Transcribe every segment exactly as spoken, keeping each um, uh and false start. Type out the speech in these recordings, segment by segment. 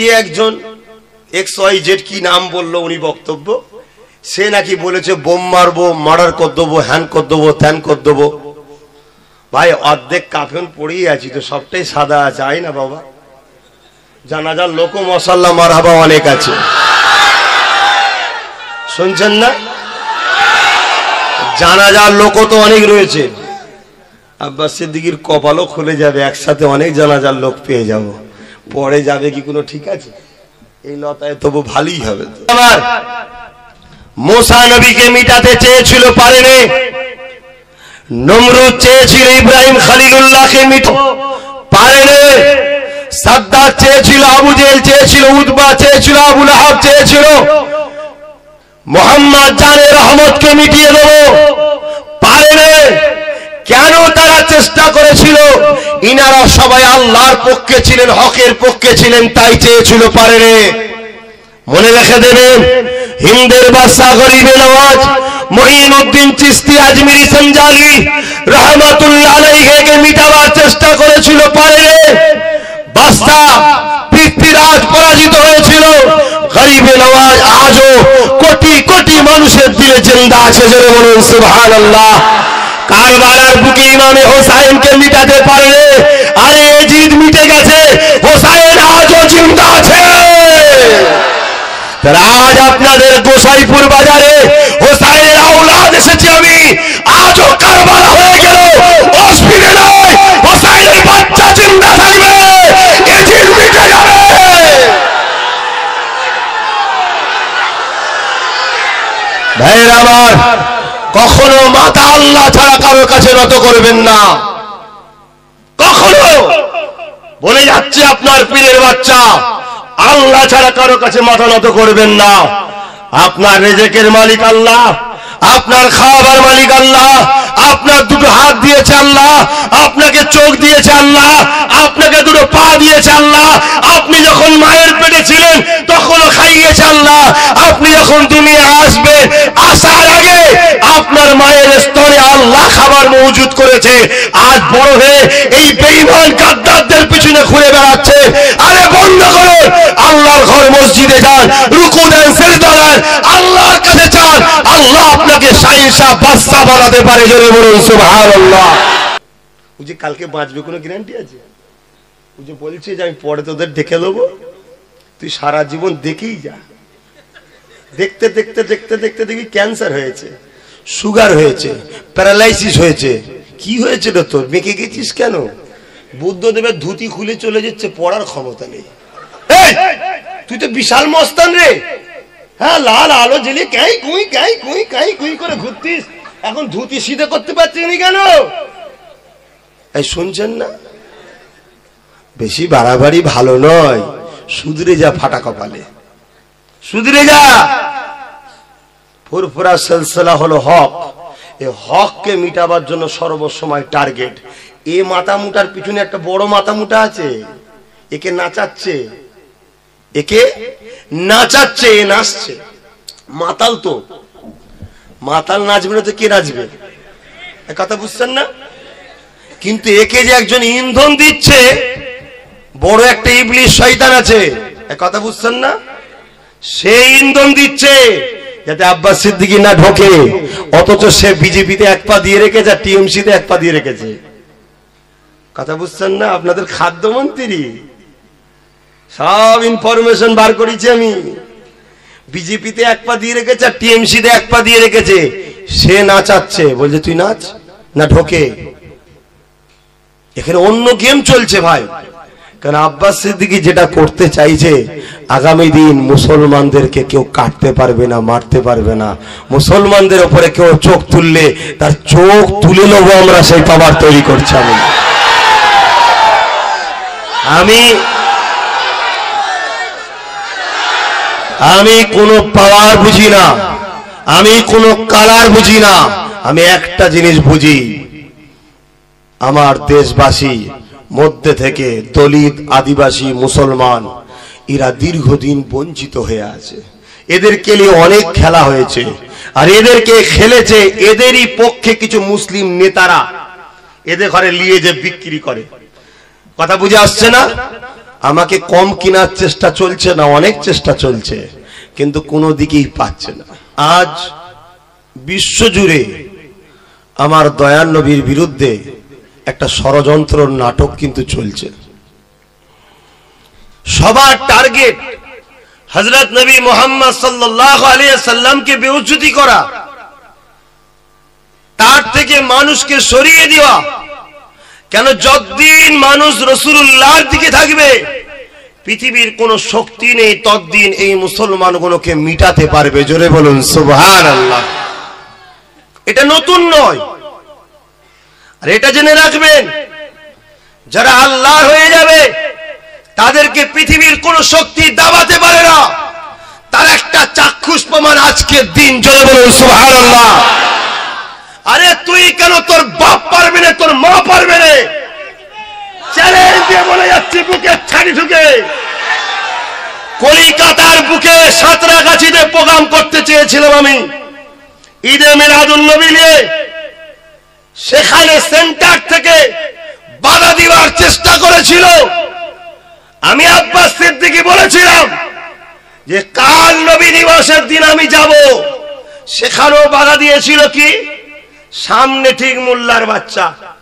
একজন x Y Z কি নাম বললো উনি বক্তব্য, সে নাকি বলেছে বোম মারবো, মার্ডার করে দেবো, হ্যান করে দেবো, ত্যান করে দেবো। ভাই অর্ধেক কাফন পড়েই আছি তো, সবটাই সাদা আছে, আই না বাবা। জানাজার লোক মশাল্লা মারহাবা অনেক আছে, শুনছেন না? জানাজার লোক তো অনেক রয়েছে। আব্বাস সিদ্দিকীর কপালও খুলে যাবে, একসাথে অনেক জানাজার লোক পেয়ে যাব। পরে যাবে কি কোনো ঠিক আছে? এই লতায় তবু ভালোই হবে। আমার মুসা নবীকে মিটাতে চেয়েছিল, পারেনি। নমরুদ চেয়েছিল ইব্রাহিম খলিলুল্লাহকে মিটাতে, পারেনি। সাদ্দাত চেয়েছিল, আবু জেহেল চেয়েছিল, উতবা চেয়েছিল, আবু লাহাব চেয়েছিল মোহাম্মদ জানের রহমতকে মিটিয়ে দেব, পারেনি। কেন তারা চেষ্টা করেছিল? ইনারা সবাই আল্লাহর পক্ষে ছিলেন, হকের পক্ষে ছিলেন, তাই চেয়েছিল, পারেনি। মনে রেখে দেবেন, হিন্দের বাদশা গরিবে নওয়াজ মুঈনুদ্দিন চিশতি আজমিরি সঞ্জালি রহমাতুল্লাহ আলাইহিকে মিটাবার চেষ্টা করেছিল, পারেনি। বাদশা পৃথ্বীরাজ পরাজিত হয়েছিল, গরিবে নওয়াজ আজও কোটি কোটি মানুষের দিলে জিন্দা আছে, জোরে বলুন সুবহানাল্লাহ। কারবালার বুকে ইমামে হোসাইনকে মিটাতে পারলে, আরে এজিদ মিটে গেছে, হোসাইন আজও জিন্দা আছে। আজ আপনাদের গোসাইপুর বাজারে হোসাইনের আওলাদ এসেছে, আমি আজও কারবালা হয়ে গেল অসুবিধে নয়, হোসাইনের বাচ্চা জিন্দা থাকবে, এজিদ মিটে যাবে। ভাইয়ের আমার, কখনো মাথা আল্লাহ ছাড়া কারোর কাছে নত করবেন না, কখনো। বলে যাচ্ছে আপনার পীরের বাচ্চা, আল্লাহ ছাড়া কারোর কাছে মাথা নত করবেন না। আপনার রিজিকের মালিক আল্লাহ, আপনার খাওয়াবার মালিক আল্লাহ, আপনার দুটো হাত দিয়েছে আল্লাহ, আপনাকে চোখ দিয়েছে আল্লাহ, আপনাকে দুটো পা দিয়েছে আল্লাহ। আপনি যখন মায়ের পেটে ছিলেন তখনও খাইয়েছে আল্লাহ। আপনি যখন দুনিয়া আসবেন, আসার আগে আপনার মায়ের স্তরে আল্লাহ খাবার মজুদ করেছে। আজ বড় হয়ে এই বেঈমান গাদ্দারদের পিছনে ঘুরে বেড়াচ্ছে। আরে বন্ধ করুন, আল্লাহর ঘর মসজিদে যান, রুকু দেন, সিজদা দেন, আল্লাহর কাছে চান, আল্লাহ আপনাকে শাহিনশাহ বাদশা বানাতে পারে, জোরে বলুন সুবহানাল্লাহ। ও যে কালকে বাঁচবে কোনো গ্যারান্টি আছে? ও যে বলছে যে আমি পরে তোদের দেখে নেবো, তুই সারা জীবন দেখেই যা। দেখতে দেখতে দেখতে দেখতে দেখি ক্যান্সার হয়েছে, সুগার হয়েছে, প্যারালাইসিস হয়েছে। কি হয়েছে রে তোর? বেঁকে গেছিস কেন? বুদ্ধদেবের ধুতি খুলে চলে যাচ্ছে, পড়ার ক্ষমতা নেই। তুই তো বিশাল মস্তান রে, হ্যাঁ, লাল আলো জ্বেলে কাই কুই কাই কুই কাই কুই করে ঘুরতিস, এখন ধুতি সিধে করতে পারছিস না কেন? এই শুনছেন না? বেশি বাড়াবাড়ি ভালো নয়, সুধরে যা ফাটা কপালে, সুধরে যা। ফুরফুরা সিলসিলা হলো হক, এই হককে মিটাবার জন্য সর্বসময় টার্গেট। এ মাথা মুটার পিছনে একটা বড় মাথা মুটা আছে, একে নাচাচ্ছে, একে নাচাচ্ছে, এ নাচছে। মাতাল তো, মাতাল নাচবে না তো কে নাচবে? কথা বুঝছেন না? কিন্তু একে যে একজন ইন্ধন দিচ্ছে, বড় একটা ইবলিশ শয়তান আছে, কথা বুঝছেন না? সে ইন্ধন দিচ্ছে যাতে আব্বাস সিদ্দিকী না ঢোকে, অথচ সে বিজেপিতে এক পা দিয়ে রেখেছে, টিএমসিতে এক পা দিয়ে রেখেছে। কথা বুঝছেন না? আপনাদের খাদ্যমন্ত্রী সব ইনফরমেশন বার করেছি আমি। বিজেপিতে এক পা দিয়ে রেখেছে, টিএমসিতে এক পা দিয়ে রেখেছে। সে নাচাচ্ছে, বলছে তুই নাচ না ঢোকে। এখানে অন্য গেম চলছে ভাই। কারণ আব্বাস সিদ্দিকী যেটা করতে চাইছে, আগামী দিন মুসলমানদেরকে কেউ কাটতে পারবে না, মারতে পারবে না। মুসলমানদের উপরে কেউ চোখ তুললে তার চোখ তুলে নেবো আমরা, সেই পাওয়ার তৈরি করছি আমি। আমি আমি কোনো পাওয়ার বুঝি না, আমি কোনো কালার বুঝি না। আমি একটা জিনিস বুঝি, আমার দেশবাসী মধ্যে থেকে দলিত, আদিবাসী, মুসলমান এরা দীর্ঘদিন বঞ্চিত হয়ে আছে। এদেরকে নিয়ে অনেক খেলা হয়েছে, আর এদেরকে খেলেছে এদেরই পক্ষে কিছু মুসলিম নেতারা। এদের ঘরে নিয়ে যে বিক্রি করে। কথা বুঝে আসছে না? আমাকে কম কেনার চেষ্টা চলছে না, অনেক চেষ্টা চলছে, কিন্তু কোনো দিকেই পাচ্ছে না। আজ বিশ্বজুড়ে আমার দয়ার নবীর বিরুদ্ধে একটা ষড়যন্ত্র নাটক কিন্তু চলছে। সবার টার্গেট হযরত নবী মুহাম্মদ সাল্লাল্লাহু আলাইহি সাল্লামকে বেইজ্জতি করা, তার থেকে মানুষকে সরিয়ে দেওয়া। কেন? যতদিন মানুষ রাসূলুল্লাহর দিকে থাকবে, পৃথিবীর কোন শক্তি নেই ততদিন এই মুসলমানগুলোকে মিটাতে পারবে। জোরে বলুন সুবহানাল্লাহ। এটা নতুন নয়, আর এটা জেনে রাখবেন, যারা আল্লাহর হয়ে যাবে তাদেরকে পৃথিবীর কোন শক্তি দাবাতে পারে না। তার একটা চাক্ষুষ প্রমাণ আজকের দিন। জোরে বলুন সুবহানাল্লাহ। আরে তুই কেন, তোর বাপ পারবে না, তোর মা পারবে না, চ্যালেঞ্জ দিয়ে বলে যাচ্ছি বুকে ছাড়ি ঢুকে। কলকাতার বুকে সাঁতরাগাছিতে প্রোগ্রাম করতে চেয়েছিলাম আমি, ঈদে মিলাদুন নবী নিয়ে। সেখানে সেন্টার থেকে বাধা দেওয়ার চেষ্টা করেছিল। আমি আব্বাস সিদ্দিকী বলেছিলাম যে কাল নবী দিবসের দিন আমি যাব, সেখানেও বাধা দিয়েছিল কি? সামনে ঠিক মোল্লার বাচ্চা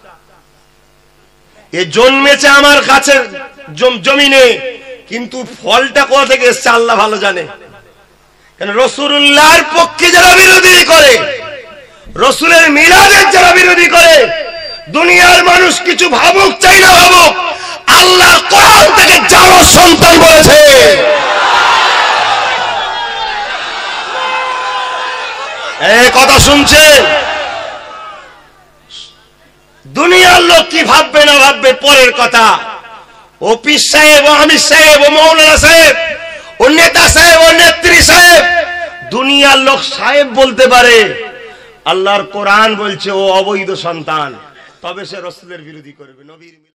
এ জন্মেছে আমার কাছে জমিনে, কিন্তু ফলটা কোথা থেকে এসছে আল্লাহ ভালো জানে। কেন? রাসূলুল্লাহর পক্ষে যারা বিরোধী করে, রাসূলের মিলাদের যারা বিরোধী করে, দুনিয়ার মানুষ কিছু ভাবুক চাই না ভাবুক, আল্লাহ কোরআন থেকে যারো সন্তান বলেছে। এই কথা শুনছেন? দুনিয়ার লোক কি ভাববে না ভাববে পরের কথা। ও পীর সাহেব, ও আমির সাহেব, ও মৌলানা সাহেব, ও নেতা সাহেব, ও নেত্রী সাহেব, দুনিয়ার লোক সাহেব বলতে পারে, আল্লাহর কোরআন বলছে ও অবৈধ সন্তান, তবে সে রাসূলের বিরোধী করবে, নবীর